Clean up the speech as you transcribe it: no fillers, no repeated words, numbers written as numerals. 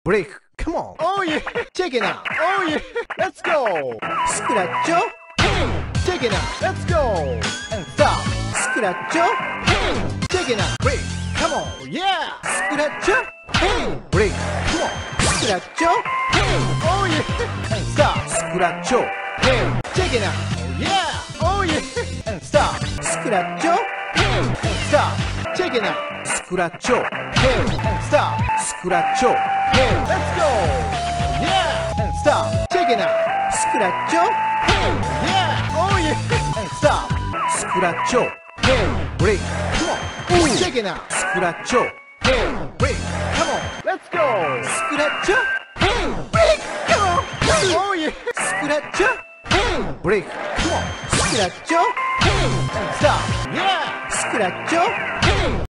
break, come on. Oh yeah, Check it out. oh yeah, let's go. Scratch, Hey, check it out. let's go. And stop. Scratch, Hey, check it out. Break, come on. oh yeah. Scratch, hey, break, come on. Scratch, Hey, oh yeah. and stop. Scratch, hey, check it out. Oh yeah, oh yeah. And stop. Scratch, Hey, and stop. Check it out. Scratch, hey, and stop. Scratch, hey, let's go. Yeah, and stop. Check it out. Scratch, hey, yeah, oh yeah. and stop. Scratch, hey, break, come on. Ooh. Check it out. Scratch, hey, break, come on. Let's go. Scratch, hey, break, come on. Oh yeah. Scratch, hey, break, come on. Scratch, hey, and stop. Yeah. Scratch, hey,